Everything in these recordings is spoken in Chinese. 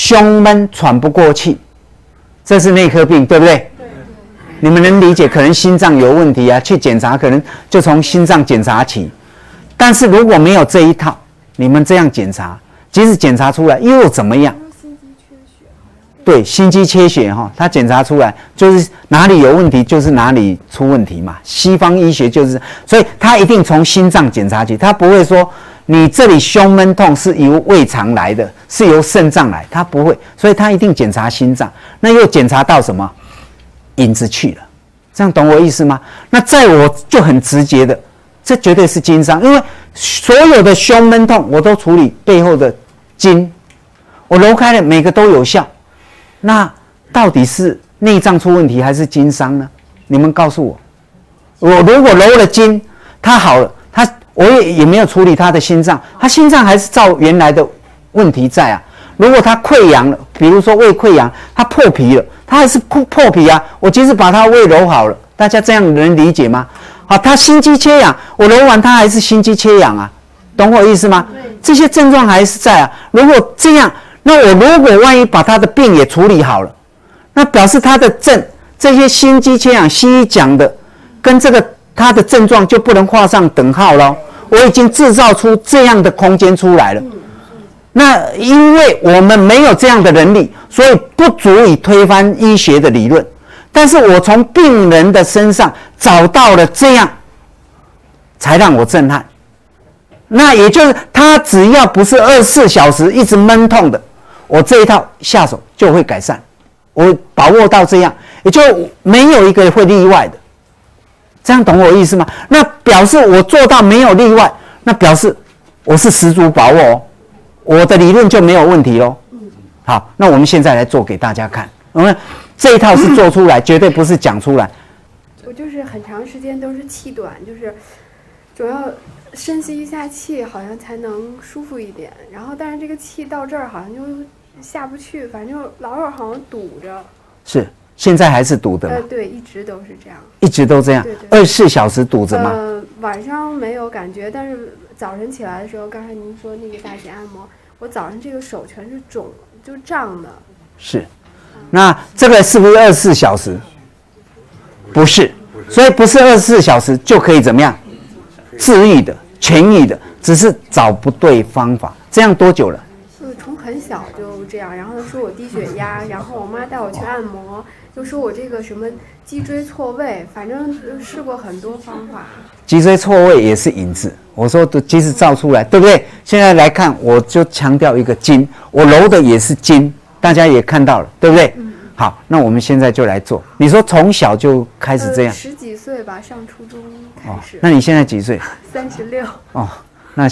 胸闷喘不过气，这是内科病，对不对？你们能理解？可能心脏有问题啊，去检查可能就从心脏检查起。但是如果没有这一套，你们这样检查，即使检查出来又怎么样？对，心肌缺血哈，他检查出来就是哪里有问题，就是哪里出问题嘛。西方医学就是，所以他一定从心脏检查起，他不会说你这里胸闷痛是由胃肠来的，是由肾脏来，他不会，所以他一定检查心脏。那又检查到什么？引子去了，这样懂我意思吗？那在我就很直接的，这绝对是经伤，因为所有的胸闷痛我都处理背后的筋，我揉开了，每个都有效。那到底是内脏出问题还是经伤呢？你们告诉我。我如果揉了筋，它好了，我也没有处理他的心脏，他心脏还是照原来的问题在啊。如果他溃疡了，比如说胃溃疡，他破皮了，他还是破皮啊。我即使把他胃揉好了，大家这样能理解吗？好，他心肌缺氧，我揉完他还是心肌缺氧啊，懂我意思吗？这些症状还是在啊。如果这样，那我如果万一把他的病也处理好了，那表示他的这些心肌缺氧，西医讲的跟这个他的症状就不能画上等号了。我已经制造出这样的空间出来了。那因为我们没有这样的能力，所以不足以推翻医学的理论。但是我从病人的身上找到了这样，才让我震撼。那也就是他只要不是24小时一直闷痛的，我这一套下手就会改善。我把握到这样，也就没有一个会例外的。这样懂我意思吗？那表示我做到没有例外，那表示我是十足把握哦，我的理论就没有问题咯。好，那我们现在来做给大家看。我们这一套是做出来，绝对不是讲出来。 我就是很长时间都是气短，就是主要深吸一下气，好像才能舒服一点。然后，但是这个气到这儿好像就下不去，反正就老有好像堵着。是。 现在还是堵的吗？ 对，一直都是这样。 一直都这样。 对 24小时堵着吗？ 晚上没有感觉，但是早晨起来的时候，刚才您说那个大姐按摩，我早上这个手全是肿，就胀的。 是。那这个是不是24小时？不是。所以不是24小时就可以怎么样？治愈的、痊愈的，只是找不对方法。这样多久了？ 从很小就这样，然后说我低血压，然后我妈带我去按摩，就说我这个什么脊椎错位，反正试过很多方法。 脊椎错位也是引子，我说的即使照出来，对不对？现在来看，我就强调一个筋，我揉的也是筋，大家也看到了，对不对？好，那我们现在就来做。你说从小就开始这样 ？10几岁吧，上初中开始。 那你现在几岁 ？36。 哦，那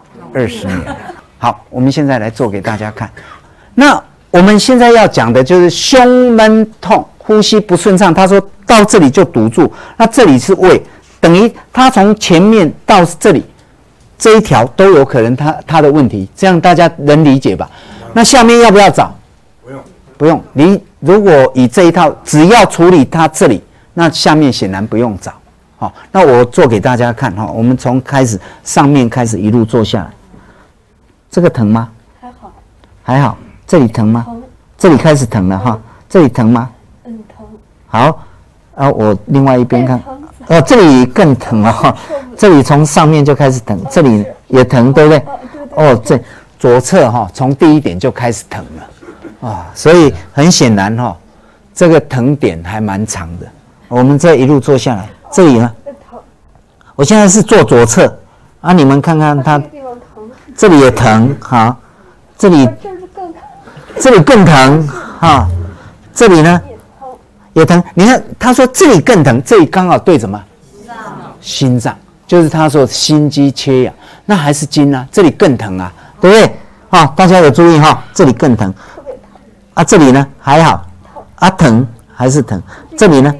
20年了。好，我们现在来做给大家看。那我们现在要讲的就是胸闷痛、呼吸不顺畅。他说到这里就堵住，那这里是胃，等于他从前面到这里这一条都有可能他的问题，这样大家能理解吧？那下面要不要找？不用。你如果以这一套，只要处理他这里，那下面显然不用找。好，那我做给大家看哈。我们从上面开始一路做下来。这个疼吗？ 还好。 还好。这里疼吗？ 疼。 这里开始疼了哈。这里疼吗？ 疼。 好，我另外一边看。这里更疼了哈。这里从上面就开始疼，这里也疼，对不对？这左侧哈，从第一点就开始疼了所以很显然哈，这个疼点还蛮长的。我们这一路做下来，这里呢？我现在是做左侧你们看看它。这里也疼，好，这里更疼，这里呢也疼。你看，他说这里更疼，这里刚好对什么？心脏，就是他说心肌缺氧，那还是筋啊，这里更疼啊，对不对？大家有注意这里更疼，这里呢还好，疼还是疼，这里呢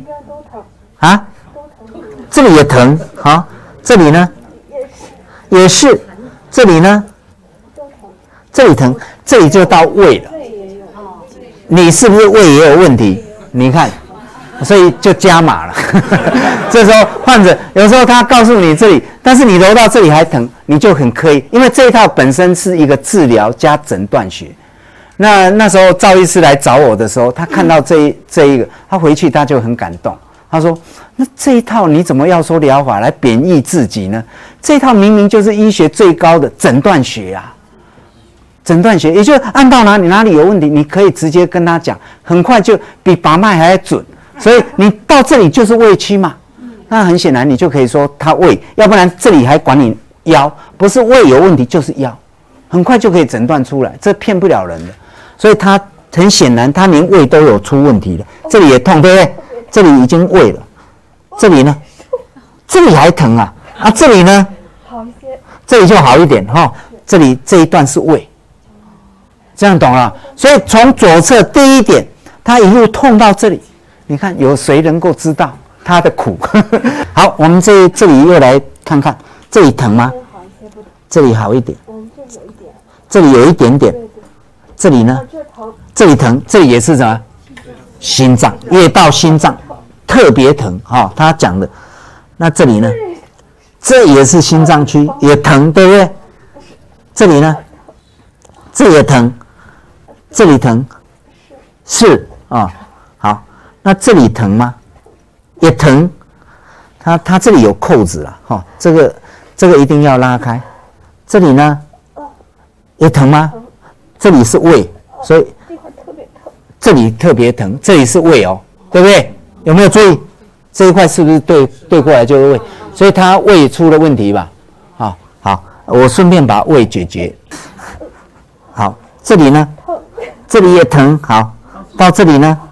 这里也疼，这里呢也是。这里呢，这里疼，这里就到胃了。你是不是胃也有问题？你看，所以就加码了。这时候患者有时候他告诉你这里，但是你揉到这里还疼，你就很刻意，因为这一套本身是一个治疗加诊断学。 那时候赵医师来找我的时候，他看到这一个，他回去他就很感动。他说：“那这一套你怎么要说疗法来贬义自己呢？这一套明明就是医学最高的诊断学啊！诊断学，也就是按到哪里有问题，你可以直接跟他讲，很快就比把脉还准。所以你到这里就是胃区嘛，那很显然你就可以说他胃，要不然这里还管你腰，不是胃有问题就是腰，很快就可以诊断出来，这骗不了人的。所以他很显然他连胃都有出问题了，这里也痛，对不对？这里已经胃了，这里呢？这里还疼啊！啊，这里呢？好一些，这里就好一点哈。这里这一段是胃，这样懂了？所以从左侧第一点，他一路痛到这里，你看有谁能够知道他的苦？好，我们这里又来看看，这里疼吗？这里好一点，这里有一点点，这里呢？这里疼，这里也是什么？心脏，越到心脏特别疼哈，他讲的。那这里呢？这也是心脏区，也疼，对不对？这里呢？这也疼，这里疼，是啊，好，那这里疼吗？也疼，它这里有扣子了哈，这个一定要拉开。这里呢？也疼吗？这里是胃，所以这里特别疼，这里是胃哦，对不对？有没有注意这一块是不是对过来就是胃？所以他胃出了问题吧？好，我顺便把胃解决。好，这里呢？这里也疼，好，到这里呢？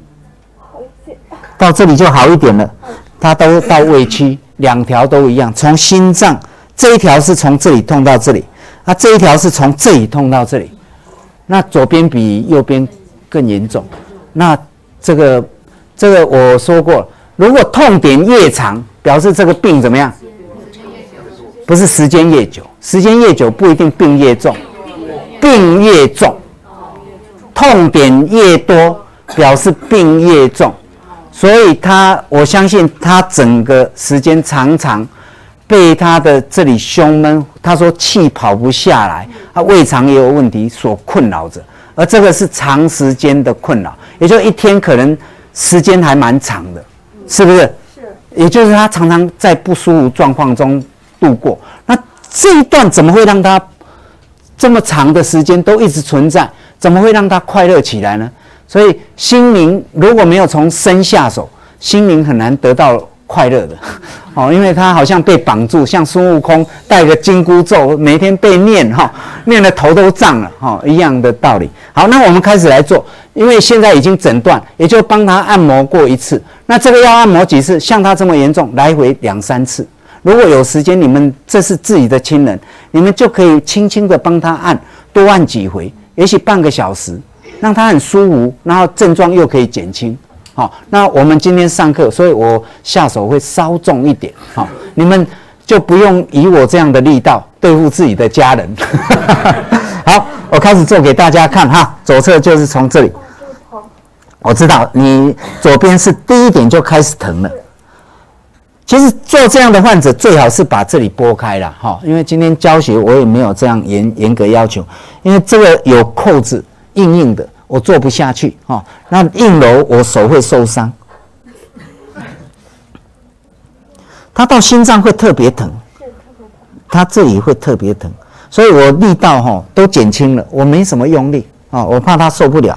到这里就好一点了。它都到胃区，两条都一样，从心脏这一条是从这里痛到这里，这一条是从这里痛到这里。那左边比右边更严重。那这个我说过，如果痛点越长，表示这个病怎么样？不是时间越久，时间越久不一定病越重，病越重，痛点越多，表示病越重。所以我相信他整个时间常常被他的这里胸闷，他说气跑不下来，胃肠也有问题所困扰着，而这个是长时间的困扰，也就一天可能时间还蛮长的，是不是？是。也就是他常常在不舒服状况中度过。那这一段怎么会让他这么长的时间都一直存在？怎么会让他快乐起来呢？所以心灵如果没有从身下手，心灵很难得到快乐的。因为他好像被绑住，像孙悟空带个紧箍咒，每天被念念的头都胀了一样的道理。好，那我们开始来做，因为现在已经诊断，也就帮他按摩过一次。那这个要按摩几次？像他这么严重，来回2、3次。如果有时间，你们这是自己的亲人，你们就可以轻轻的帮他按，多按几回，也许半个小时，让他很舒服，然后症状又可以减轻。好，那我们今天上课，所以我下手会稍重一点。好，你们就不用以我这样的力道对付自己的家人。好，我开始做给大家看哈。左侧就是从这里，我知道你左边是第一点就开始疼了。其实做这样的患者最好是把这里拨开了哈，因为今天教学我也没有这样严格要求，因为这个有扣子硬硬的。我做不下去那硬揉我手会受伤，它到心脏会特别疼，它这里会特别疼，所以我力道都减轻了，我没什么用力我怕它受不了。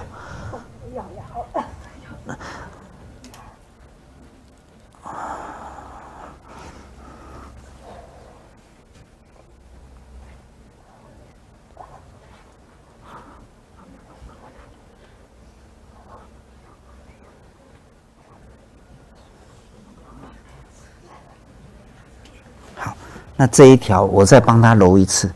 那这一条我再帮他揉一次，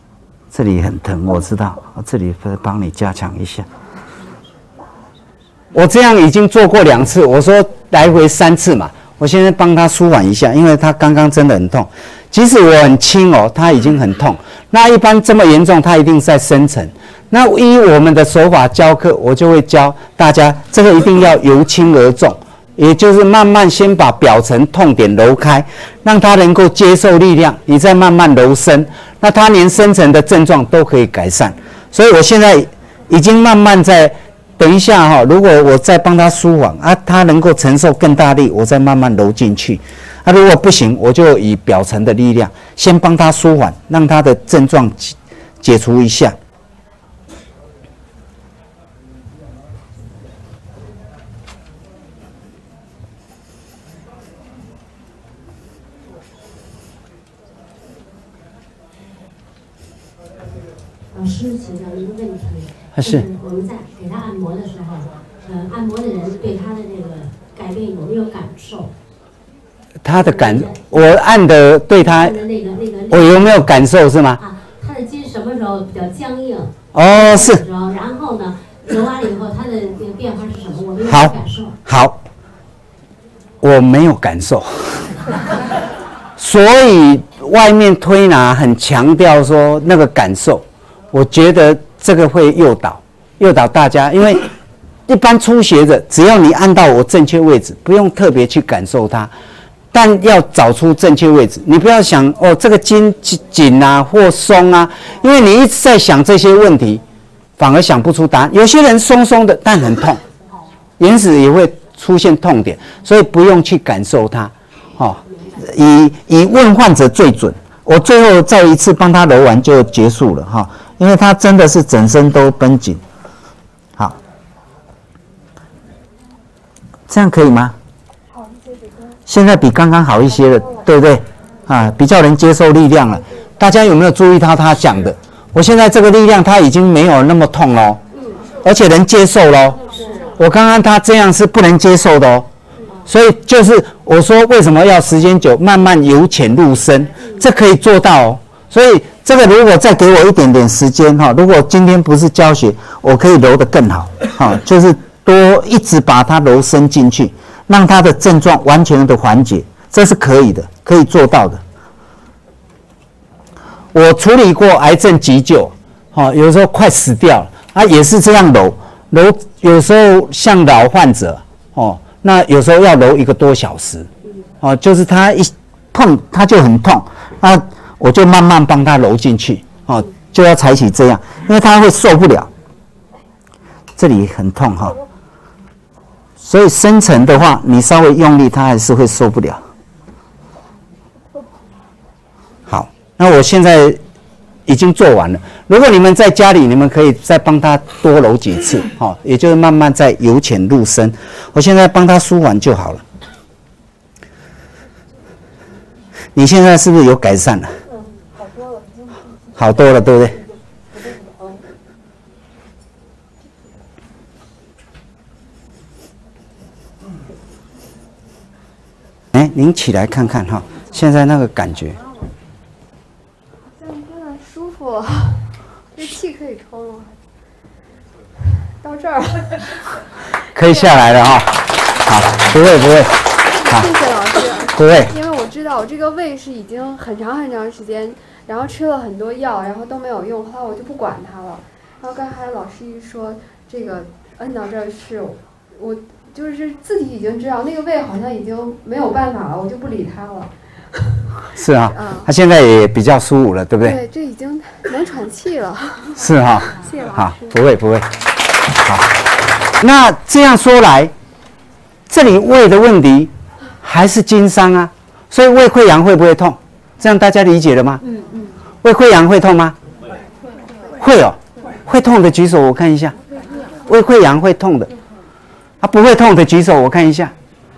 这里很疼，我知道，这里会帮你加强一下。 我这样已经做过2次，我说来回3次嘛。我现在帮他舒缓一下，因为他刚刚真的很痛。即使我很轻哦，他已经很痛。那一般这么严重，他一定在深层。那依我们的手法教课，我就会教大家，这个一定要由轻而重，也就是慢慢先把表层痛点揉开，让他能够接受力量，你再慢慢揉深，那他连深层的症状都可以改善。所以我现在已经慢慢在。等一下哈，如果我再帮他舒缓啊，他能够承受更大力，我再慢慢揉进去。啊，如果不行，我就以表层的力量先帮他舒缓，让他的症状解除一下。 老师，请教一个问题。 是我们在给他按摩的时候，按摩的人对他的这个改变有没有感受？ 他的我按的对他，我有没有感受是吗？ 啊，他的筋什么时候比较僵硬？ 哦，是。 然后呢，揉完了以后，他的那个变化是什么？我没有感受。 好，我没有感受，所以外面推拿很强调说那个感受，我觉得。这个会诱导大家，因为一般初学者，只要你按到我正确位置，不用特别去感受它，但要找出正确位置。你不要想哦，这个筋紧啊或松啊，因为你一直在想这些问题，反而想不出答案。有些人松松的，但很痛，因此也会出现痛点，所以不用去感受它。哦，以问患者最准。我最后再一次帮他揉完就结束了哈。因为他真的是整身都绷紧，好，这样可以吗？现在比刚刚好一些了，对不对？啊，比较能接受力量了。大家有没有注意到他讲的？我现在这个力量他已经没有那么痛了，而且能接受了。我刚刚他这样是不能接受的哦。所以就是我说为什么要时间久，慢慢由浅入深，这可以做到哦。所以这个如果再给我一点点时间哈，如果今天不是教学，我可以揉得更好哈，就是多一直把它揉深进去，让它的症状完全的缓解，这是可以的，可以做到的。我处理过癌症急救，有时候快死掉了啊，也是这样揉，有时候像老患者那有时候要揉1个多小时，就是他一碰他就很痛啊。我就慢慢帮他揉进去，就要采取这样，因为他会受不了，这里很痛哈，所以深层的话，你稍微用力，他还是会受不了。好，那我现在已经做完了。如果你们在家里，你们可以再帮他多揉几次，也就是慢慢再由浅入深。我现在帮他舒缓就好了。你现在是不是有改善了？好多了，对不对？您起来看看哈，现在那个感觉。 好像真的舒服，这气可以冲了。到这儿了。 可以下来了哈。好，不会。好， 谢谢老师。 不会。 因为我知道我这个胃是已经很长时间。然后吃了很多药，然后都没有用，后来我就不管它了。然后刚才老师一说这个摁到这儿是，我就是自己已经知道那个胃好像已经没有办法了，我就不理它了。 是啊，他现在也比较舒服了，对不对？ 对，这已经能喘气了。 是哈， 谢谢老师。 好，不会。好，那这样说来，这里胃的问题还是经伤啊，所以胃溃疡会不会痛？这样大家理解了吗？胃溃疡会痛吗？会哦，会痛的举手我看一下。胃溃疡会痛的，不会痛的举手我看一下。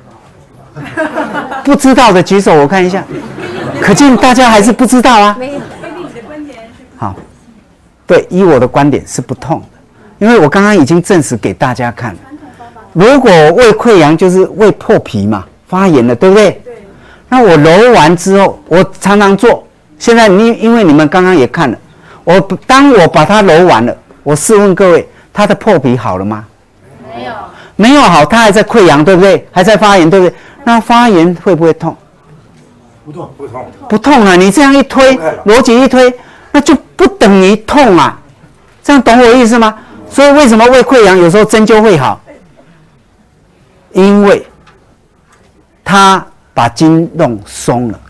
不知道的举手我看一下。可见大家还是不知道啊。没有。好，对，依我的观点是不痛的，因为我刚刚已经证实给大家看了。如果胃溃疡就是胃破皮嘛，发炎了，对不对？对。那我揉完之后，我常常做。现在因为你们刚刚也看了，当我把它揉完了，我试问各位，它的破皮好了吗？ 没有好，它还在溃疡，对不对？还在发炎，对不对？那发炎会不会痛？ 不痛，不痛， 不痛啊！你这样一推，逻辑一推，那就不等于痛啊！这样懂我意思吗？所以为什么胃溃疡有时候针灸会好？因为它把筋弄松了。